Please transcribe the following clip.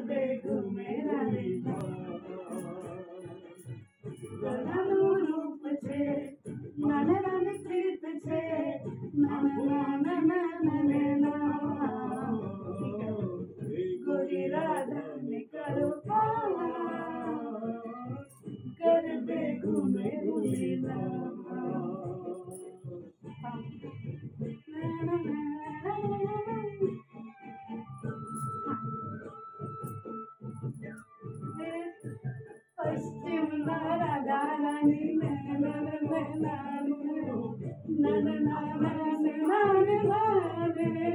दे घूमे रानीला गलानु रूप छे नाने रानी प्रीत छे नाना नाना नाना गोरी राधा ने करो कर दे घूमे रानीला पश्चिम राधा रानी नैना